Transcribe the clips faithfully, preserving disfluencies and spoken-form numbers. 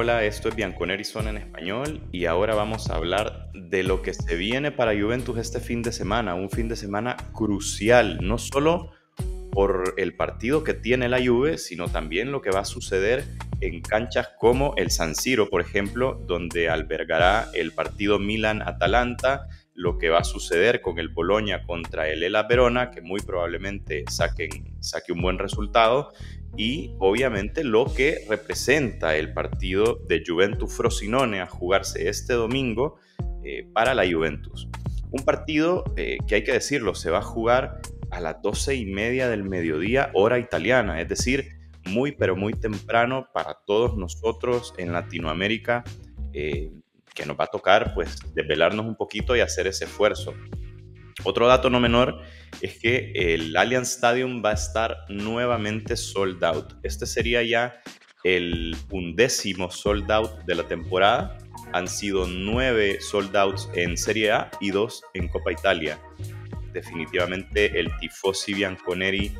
hola, esto es Bianconeri Zona en español y ahora vamos a hablar de lo que se viene para Juventus este fin de semana, un fin de semana crucial, no solo por el partido que tiene la Juve, sino también lo que va a suceder en canchas como el San Siro, por ejemplo, donde albergará el partido Milan-Atalanta, lo que va a suceder con el Bologna contra el Hellas Verona, que muy probablemente saquen, saque un buen resultado, y obviamente lo que representa el partido de Juventus-Frosinone a jugarse este domingo eh, para la Juventus. Un partido eh, que hay que decirlo, se va a jugar a las doce y media del mediodía, hora italiana, es decir, muy pero muy temprano para todos nosotros en Latinoamérica, eh, que nos va a tocar pues desvelarnos un poquito y hacer ese esfuerzo. Otro dato no menor es que el Allianz Stadium va a estar nuevamente sold out. Este sería ya el undécimo sold out de la temporada. Han sido nueve sold outs en Serie A y dos en Copa Italia. Definitivamente el tifosi bianconeri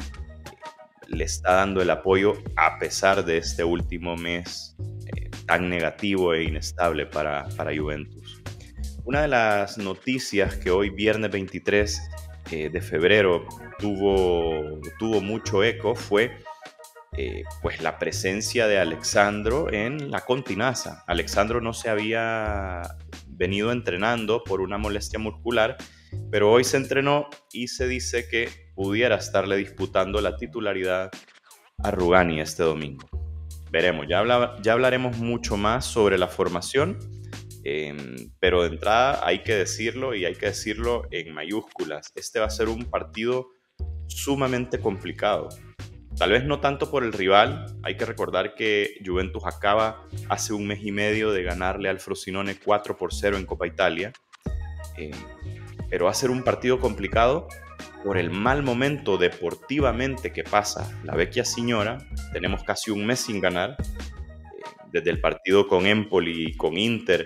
le está dando el apoyo a pesar de este último mes eh, tan negativo e inestable para, para Juventus. Una de las noticias que hoy, viernes veintitrés eh, de febrero, tuvo, tuvo mucho eco fue eh, pues la presencia de Alex Sandro en la Continaza. Alex Sandro no se había venido entrenando por una molestia muscular, pero hoy se entrenó y se dice que pudiera estarle disputando la titularidad a Rugani este domingo. Veremos, ya, habla, ya hablaremos mucho más sobre la formación. Eh, pero de entrada hay que decirlo y hay que decirlo en mayúsculas. Este va a ser un partido sumamente complicado. Tal vez no tanto por el rival. Hay que recordar que Juventus acaba hace un mes y medio de ganarle al Frosinone cuatro por cero en Copa Italia. Eh, pero va a ser un partido complicado por el mal momento deportivamente que pasa la Vecchia Signora. Tenemos casi un mes sin ganar. Desde el partido con Empoli y con Inter,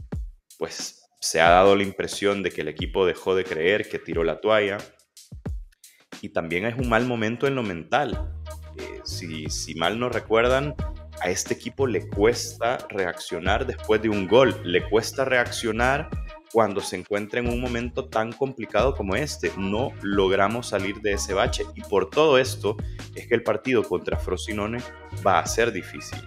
pues se ha dado la impresión de que el equipo dejó de creer, que tiró la toalla. Y también es un mal momento en lo mental. Eh, si, si mal no recuerdan, a este equipo le cuesta reaccionar después de un gol. Le cuesta reaccionar cuando se encuentra en un momento tan complicado como este. No logramos salir de ese bache. Y por todo esto es que el partido contra Frosinone va a ser difícil.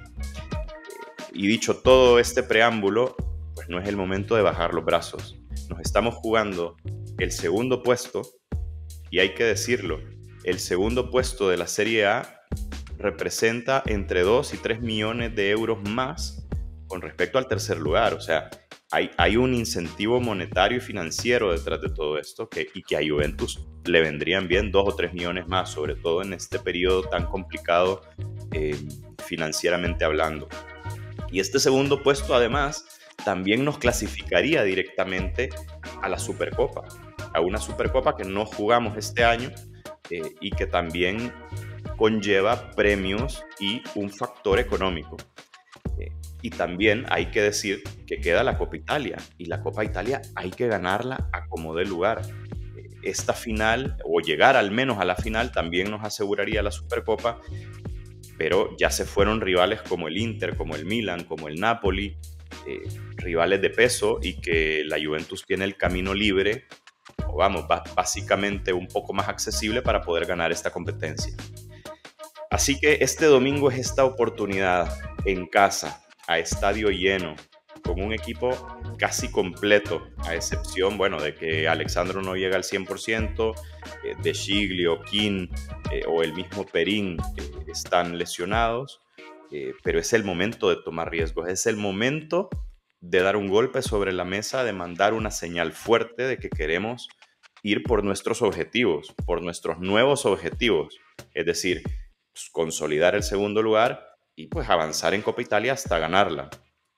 Y dicho todo este preámbulo, pues no es el momento de bajar los brazos. Nos estamos jugando el segundo puesto, y hay que decirlo, el segundo puesto de la Serie A representa entre dos y tres millones de euros más con respecto al tercer lugar. O sea, hay, hay un incentivo monetario y financiero detrás de todo esto que, y que a Juventus le vendrían bien dos o tres millones más, sobre todo en este periodo tan complicado eh, financieramente hablando. Y este segundo puesto, además, también nos clasificaría directamente a la Supercopa, a una Supercopa que no jugamos este año eh, y que también conlleva premios y un factor económico. Eh, y también hay que decir que queda la Copa Italia, y la Copa Italia hay que ganarla a como dé lugar. Eh, esta final, o llegar al menos a la final, también nos aseguraría la Supercopa, pero ya se fueron rivales como el Inter, como el Milan, como el Napoli, eh, rivales de peso, y que la Juventus tiene el camino libre, o vamos, básicamente un poco más accesible para poder ganar esta competencia. Así que este domingo es esta oportunidad en casa, a estadio lleno, con un equipo casi completo, a excepción, bueno, de que Alex Sandro no llega al cien por ciento, eh, De Sciglio, Kean eh, o el mismo Perín eh, están lesionados, eh, pero es el momento de tomar riesgos, es el momento de dar un golpe sobre la mesa, de mandar una señal fuerte de que queremos ir por nuestros objetivos, por nuestros nuevos objetivos, es decir, pues, consolidar el segundo lugar y pues avanzar en Copa Italia hasta ganarla.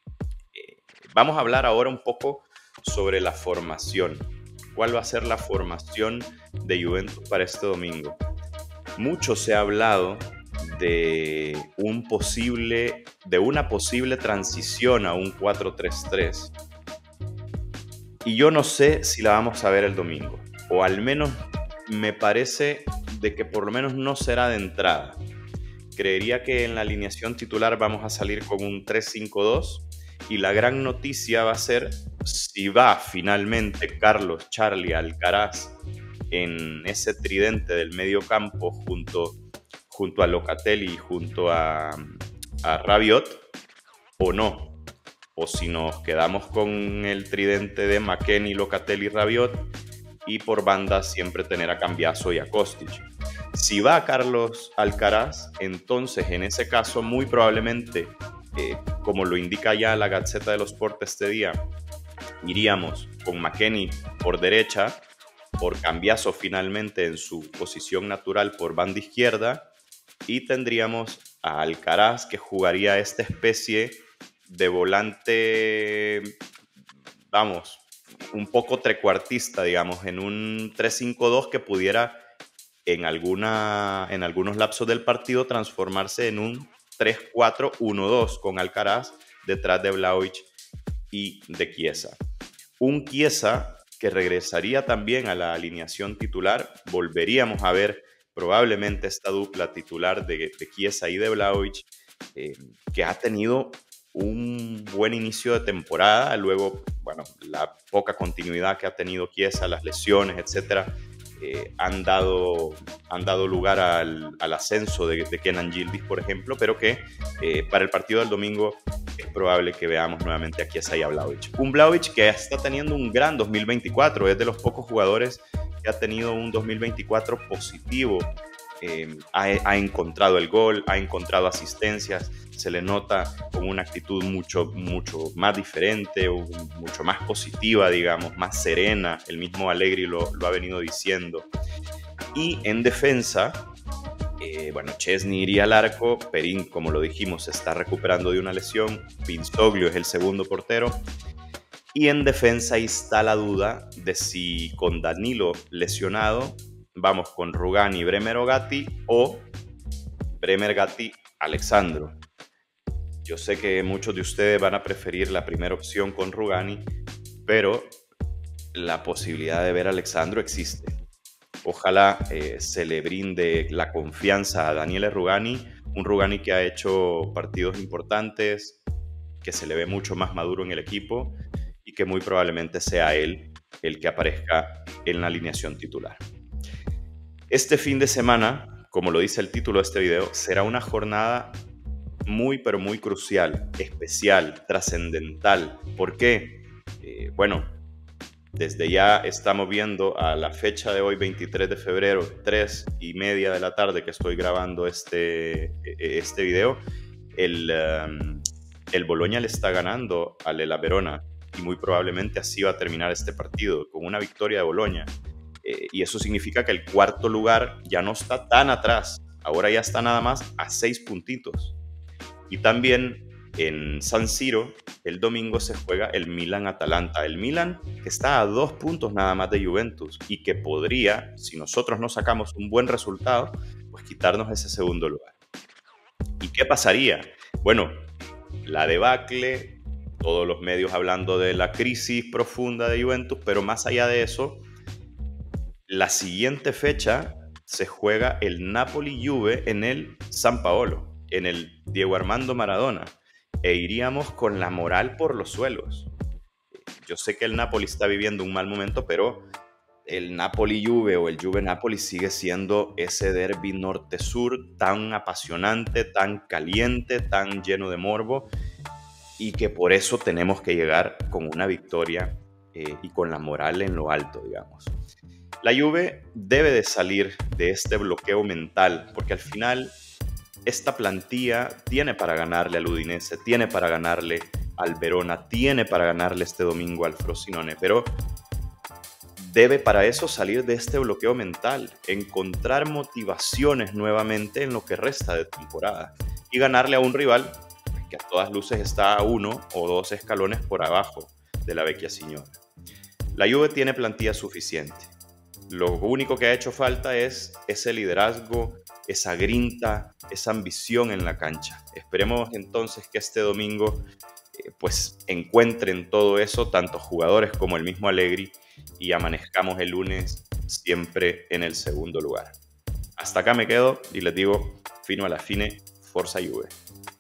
Vamos a hablar ahora un poco sobre la formación. ¿Cuál va a ser la formación de Juventus para este domingo? Mucho se ha hablado de, un posible, de una posible transición a un cuatro tres tres. Y yo no sé si la vamos a ver el domingo. O al menos me parece de que por lo menos no será de entrada. creería que en la alineación titular vamos a salir con un tres cinco dos y la gran noticia va a ser si va finalmente Carlos, Charlie, Alcaraz en ese tridente del medio campo junto, junto a Locatelli y junto a, a Rabiot o no. O si nos quedamos con el tridente de McKennie, Locatelli y Rabiot y por banda siempre tener a Cambiaso y a Kostic. Si va Carlos Alcaraz, entonces en ese caso muy probablemente, eh, como lo indica ya la Gazzetta dello Sport este día, iríamos con McKennie por derecha, por Cambiaso finalmente en su posición natural por banda izquierda y tendríamos a Alcaraz que jugaría esta especie de volante, vamos, un poco trecuartista, digamos, en un tres cinco dos que pudiera en, alguna, en algunos lapsos del partido transformarse en un tres cuatro uno dos con Alcaraz detrás de Vlahovic y de Chiesa. Un Chiesa que regresaría también a la alineación titular. Volveríamos a ver probablemente esta dupla titular de, de Chiesa y de Vlahovic, eh, que ha tenido un buen inicio de temporada. Luego, bueno, la poca continuidad que ha tenido Chiesa, las lesiones, etcétera, eh, han, dado, han dado lugar al, al ascenso de, de Kenan Yildiz, por ejemplo, pero que eh, para el partido del domingo es probable que veamos nuevamente a Chiesa y a Vlahovic. Un Vlahovic que está teniendo un gran dos mil veinticuatro, es de los pocos jugadores que ha tenido un dos mil veinticuatro positivo. Eh, ha, ha encontrado el gol, ha encontrado asistencias, se le nota con una actitud mucho, mucho más diferente, mucho más positiva, digamos, más serena. El mismo Allegri lo, lo ha venido diciendo. Y en defensa, eh, bueno, Chesney iría al arco, Perín, como lo dijimos, se está recuperando de una lesión, Pinsoglio es el segundo portero. Y en defensa ahí está la duda de si con Danilo lesionado vamos con Rugani, Bremer o Gatti o Bremer, Gatti, Alexandro. Yo sé que muchos de ustedes van a preferir la primera opción con Rugani, pero la posibilidad de ver a Alexandro existe. Ojalá eh, se le brinde la confianza a Daniele Rugani, un Rugani que ha hecho partidos importantes, que se le ve mucho más maduro en el equipo y que muy probablemente sea él el que aparezca en la alineación titular. Este fin de semana, como lo dice el título de este video, será una jornada muy pero muy crucial, especial, trascendental. ¿Por qué? Eh, bueno, desde ya estamos viendo a la fecha de hoy, veintitrés de febrero, tres y media de la tarde que estoy grabando este, este video, el, um, el Bologna le está ganando al Hellas Verona y muy probablemente así va a terminar este partido, con una victoria de Bologna. Eh, y eso significa que el cuarto lugar ya no está tan atrás, ahora ya está nada más a seis puntitos. Y también en San Siro el domingo se juega el Milan-Atalanta. El Milan que está a dos puntos nada más de Juventus y que podría, si nosotros no sacamos un buen resultado, pues quitarnos ese segundo lugar. ¿Y qué pasaría? Bueno, la debacle, todos los medios hablando de la crisis profunda de Juventus, pero más allá de eso, la siguiente fecha se juega el Napoli-Juve en el San Paolo, en el Diego Armando Maradona, e iríamos con la moral por los suelos. Yo sé que el Napoli está viviendo un mal momento, pero el Napoli-Juve o el Juve-Napoli sigue siendo ese derbi norte-sur tan apasionante, tan caliente, tan lleno de morbo, y que por eso tenemos que llegar con una victoria eh, y con la moral en lo alto, digamos. La Juve debe de salir de este bloqueo mental, porque al final esta plantilla tiene para ganarle al Udinese, tiene para ganarle al Verona, tiene para ganarle este domingo al Frosinone, pero debe para eso salir de este bloqueo mental, encontrar motivaciones nuevamente en lo que resta de temporada y ganarle a un rival que a todas luces está a uno o dos escalones por abajo de la Vecchia Signora. La Juve tiene plantilla suficiente. Lo único que ha hecho falta es ese liderazgo, esa grinta, esa ambición en la cancha. Esperemos entonces que este domingo eh, pues encuentren todo eso, tanto jugadores como el mismo Allegri, y amanezcamos el lunes siempre en el segundo lugar. Hasta acá me quedo y les digo fino alla fine, Forza Juve.